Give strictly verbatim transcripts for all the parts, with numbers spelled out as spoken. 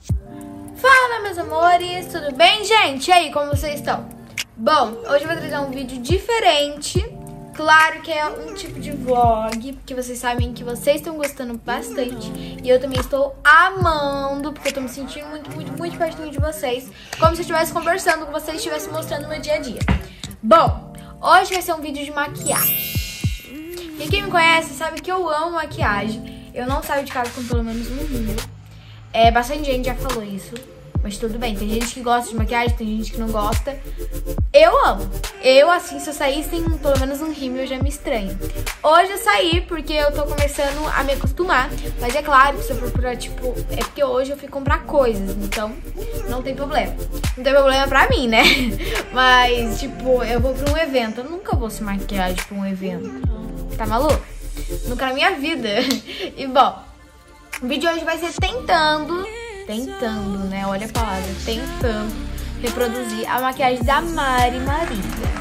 Fala, meus amores, tudo bem, gente? E aí, como vocês estão? Bom, hoje eu vou trazer um vídeo diferente. Claro que é um tipo de vlog, porque vocês sabem que vocês estão gostando bastante. E eu também estou amando, porque eu tô me sentindo muito, muito, muito pertinho de vocês. Como se eu estivesse conversando com vocês, estivesse mostrando o meu dia a dia. Bom, hoje vai ser um vídeo de maquiagem. E quem me conhece sabe que eu amo maquiagem. Eu não saio de casa com pelo menos um rímel. É, bastante gente já falou isso, mas tudo bem. Tem gente que gosta de maquiagem, tem gente que não gosta. Eu amo. Eu, assim, se eu sair sem pelo menos um rímel, eu já me estranho. Hoje eu saí porque eu tô começando a me acostumar. Mas é claro que se eu for procurar, tipo... É porque hoje eu fui comprar coisas, então não tem problema. Não tem problema pra mim, né? Mas, tipo, eu vou pra um evento. Eu nunca vou se maquiar pra um evento. Tá maluco? Nunca na minha vida. E, bom, o vídeo de hoje vai ser tentando... Tentando, né? Olha a palavra. Tentando reproduzir a maquiagem da Mari Maria.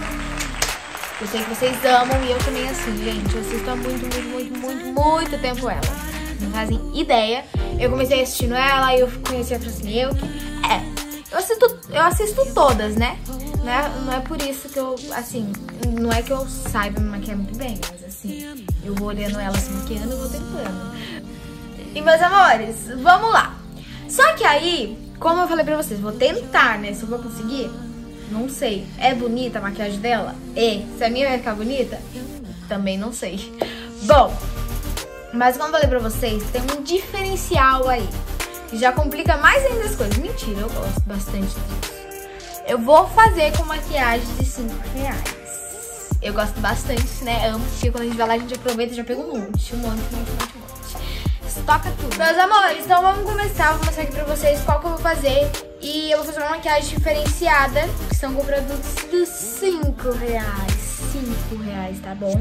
Eu sei que vocês amam e eu também assim, gente. Eu assisto há muito, muito, muito, muito, muito tempo ela. Não fazem ideia. Eu comecei assistindo ela e eu conheci a Francine eu. É, eu assisto, eu assisto todas, né? Não é, não é por isso que eu, assim, não é que eu saiba me maquiar muito bem, mas assim, eu vou olhando ela se maquiando e vou tentando. E meus amores, vamos lá. Só que aí, como eu falei pra vocês, vou tentar, né? Se eu vou conseguir, não sei. É bonita a maquiagem dela? É. Se a minha vai ficar bonita? Também não sei. Bom, mas como eu falei pra vocês, tem um diferencial aí, que já complica mais ainda as coisas. Mentira, eu gosto bastante disso. Eu vou fazer com maquiagem de cinco reais. Eu gosto bastante, né? Amo, porque quando a gente vai lá, a gente aproveita e já pega um monte, um monte, um monte, um monte, um monte. Toca tudo. Meus amores, então vamos começar. Vou mostrar aqui pra vocês qual que eu vou fazer. E eu vou fazer uma maquiagem diferenciada, que são com produtos dos cinco reais. cinco reais, tá bom?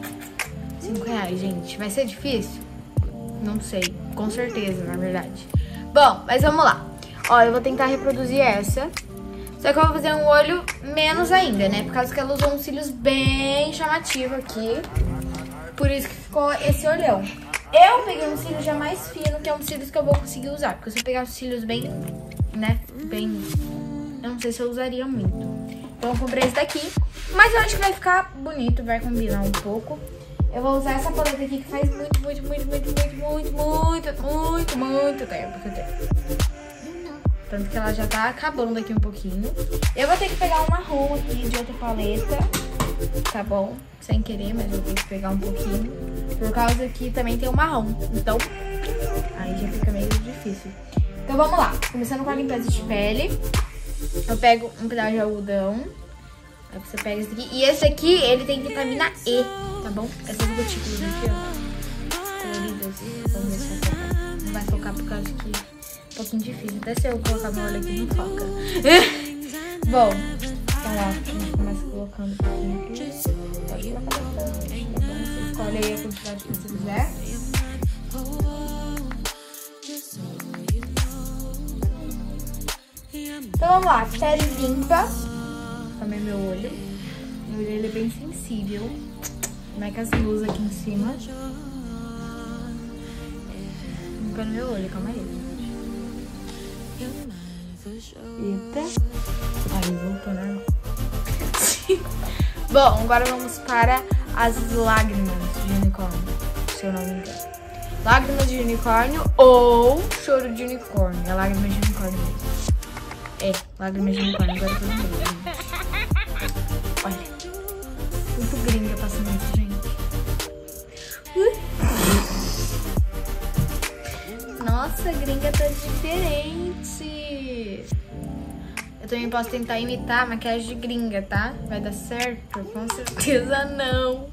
cinco reais, gente. Vai ser difícil? Não sei. Com certeza, na verdade. Bom, mas vamos lá. Ó, eu vou tentar reproduzir essa. Só que eu vou fazer um olho menos ainda, né? Por causa que ela usou uns cílios bem chamativos aqui. Por isso que ficou esse olhão. Eu peguei um cílio já mais fino, que é um cílios que eu vou conseguir usar. Porque se eu pegar os cílios bem, né, bem... Eu não sei se eu usaria muito. Então eu comprei esse daqui. Mas eu acho que vai ficar bonito, vai combinar um pouco. Eu vou usar essa paleta aqui que faz muito, muito, muito, muito, muito, muito, muito, muito, muito tempo que eu tenho. Tanto que ela já tá acabando aqui um pouquinho. Eu vou ter que pegar um marrom aqui de outra paleta. Tá bom? Sem querer, mas eu vou ter que pegar um pouquinho. Por causa que também tem o marrom. Então, aí já fica meio difícil. Então vamos lá. Começando com a limpeza de pele. Eu pego um pedaço de algodão. Aí você pega esse aqui. E esse aqui, ele tem vitamina E, tá bom? Essas gotículas aqui, ó. Coloridas. Vamos ver se vai focar. Não vai focar por causa que é um pouquinho difícil. Até se eu colocar meu olho aqui, não foca. Bom, então lá, a gente começa colocando um pouquinho aqui. Pode colocar bastante, tá bom? Você escolhe aí a quantidade que você quiser. Então vamos lá, pele limpa. Também meu olho. Meu olho ele é bem sensível. Como é que as luzes aqui em cima. Limpando meu olho, calma aí. Eita. Aí, voltou, né? Bom, agora vamos para as lágrimas de unicórnio, se eu não me engano. Lágrimas de unicórnio ou choro de unicórnio. É lágrimas de unicórnio mesmo. É, lágrimas de unicórnio. Agora todo mundo, gente. Olha. Muito gringa passando isso, gente. Nossa, a gringa tá diferente. Eu também posso tentar imitar a maquiagem de gringa, tá? Vai dar certo? Com certeza não.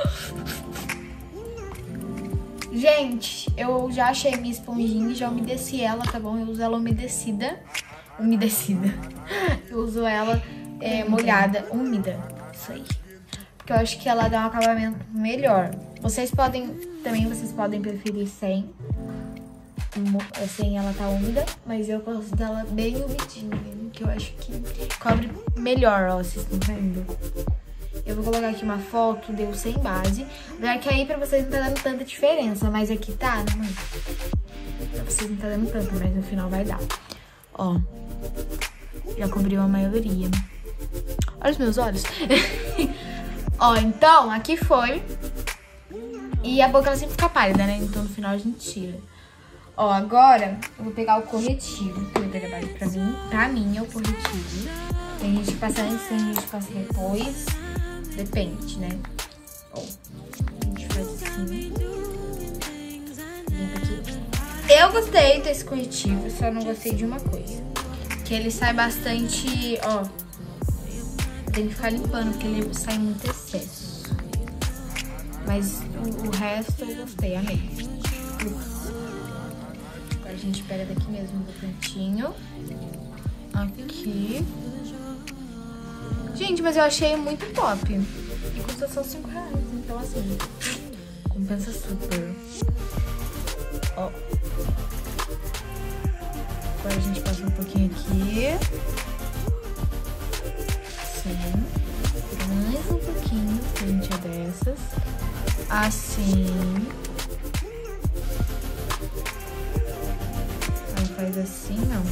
Gente, eu já achei minha esponjinha, já umedeci ela, tá bom? Eu uso ela umedecida. Umedecida. Eu uso ela é, molhada, úmida. Isso aí. Porque eu acho que ela dá um acabamento melhor. Vocês podem, também vocês podem preferir sem. Sem ela tá úmida, mas eu gosto dela bem umidinha, que eu acho que cobre melhor, ó, vocês estão vendo? Eu vou colocar aqui uma foto, deu sem base, já que aí pra vocês não tá dando tanta diferença, mas aqui tá, né, mãe? Vou vocês não tá dando tanto, mas no final vai dar. Ó, já cobriu a maioria. Olha os meus olhos. Ó, então, aqui foi. E a boca ela sempre fica pálida, né? Então no final a gente tira. Ó, agora eu vou pegar o corretivo. Que eu vou pegar pra mim. Pra mim é o corretivo. Tem gente que passa antes, tem gente que passa depois. Depende, né? Ó, a gente faz assim. Limpa aqui. Eu gostei desse corretivo, só não gostei de uma coisa. Que ele sai bastante, ó. Tem que ficar limpando, porque ele sai muito excesso. Mas o, o resto eu gostei, amei. Agora a gente pega daqui mesmo do cantinho. Aqui. Gente, mas eu achei muito top. E custa só cinco reais, então assim, compensa super. Ó. Agora a gente passa um pouquinho aqui. Assim. Mais um pouquinho, que a gente é dessas. Assim. Aí faz assim, não.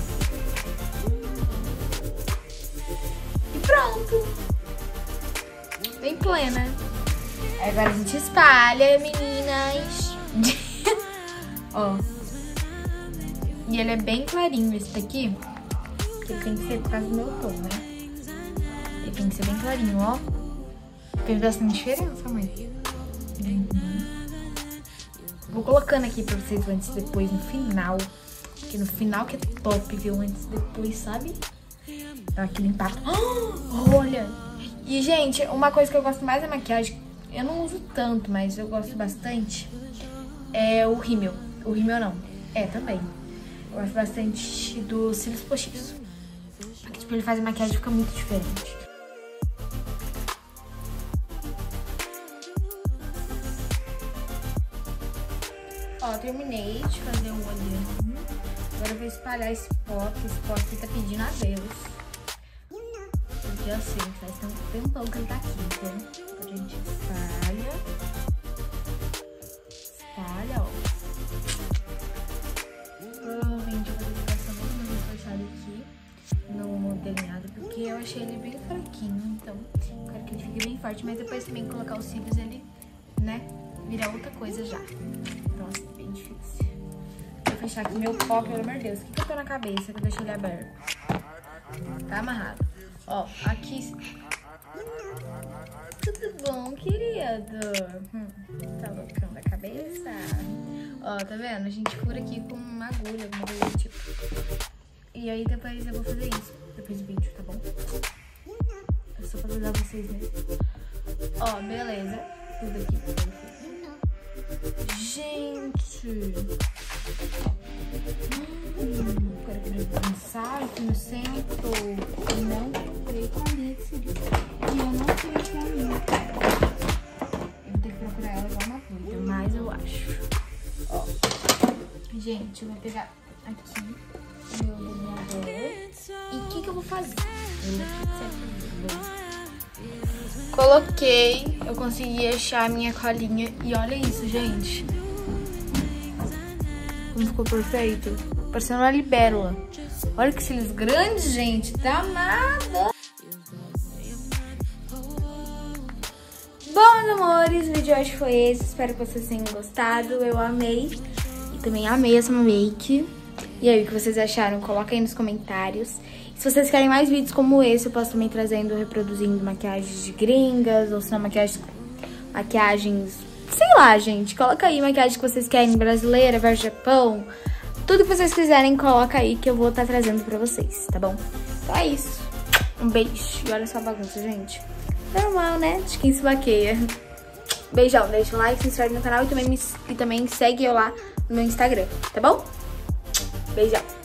E pronto. Bem plena. Aí agora a gente espalha, meninas. Ó. E ele é bem clarinho, esse daqui. Porque tem que ser por causa do meu tom, né? Ele tem que ser bem clarinho, ó. Fez bastante diferença, mãe. Uhum. Vou colocando aqui pra vocês o antes e depois no final. Porque no final que é top ver o antes e depois, sabe? Dá aquele impacto. Oh, olha! E, gente, uma coisa que eu gosto mais da maquiagem, eu não uso tanto, mas eu gosto bastante, é o rímel. O rímel não. É, também. Eu gosto bastante dos cílios postiços. Porque, tipo, ele faz a maquiagem ficar muito diferente. Ó, terminei de fazer um olhinho. Agora eu vou espalhar esse pó, porque esse pó aqui tá pedindo a Deus. Porque eu sei, faz tanto tempão que ele tá aqui, então a gente espalha. Espalha, ó. Provavelmente eu vou deixar essa mesma reforçada aqui no delineado, porque eu achei ele bem fraquinho, então eu quero que ele fique bem forte, mas depois também colocar os cílios, ele, né, vira outra coisa já. Então, assim, bem difícil. Vou fechar aqui meu pó, pelo amor de Deus. O que que eu tô na cabeça que eu deixei ele aberto? Tá amarrado. Ó, aqui... Tudo bom, querido? Hum, tá loucão a cabeça? Ó, tá vendo? A gente fura aqui com uma agulha, alguma coisa do tipo. E aí depois eu vou fazer isso. Depois do vídeo, tá bom? É só pra ajudar vocês mesmo. Ó, beleza. Tudo aqui perfeito. Gente! Hum, agora que eu vou dançar aqui no centro. Eu não procurei com a linha de cílios. E eu não sei o que é a minha. Eu vou ter que procurar ela igual uma doida, mas eu acho. Ó. Gente, eu vou pegar aqui o meu delineador. E o que que eu vou fazer? Eu vou fazer. Coloquei, eu consegui achar a minha colinha. E olha isso, gente. Como ficou perfeito. Parecendo uma libélula. Olha que cílios grandes, gente. Tá amado. Bom, meus amores, o vídeo de hoje foi esse. Espero que vocês tenham gostado. Eu amei. E também amei essa make. E aí, o que vocês acharam? Coloca aí nos comentários. Se vocês querem mais vídeos como esse, eu posso também trazendo, reproduzindo maquiagens de gringas, ou se não, maquiagens, maquiagens, sei lá, gente. Coloca aí maquiagem que vocês querem, brasileira, versus Japão. Tudo que vocês quiserem, coloca aí que eu vou estar trazendo pra vocês, tá bom? Então é isso. Um beijo. E olha só a bagunça, gente. Normal, né? De quem se maqueia. Beijão, deixa o like, se inscreve no canal e também, me, e também segue eu lá no meu Instagram, tá bom? Beijão.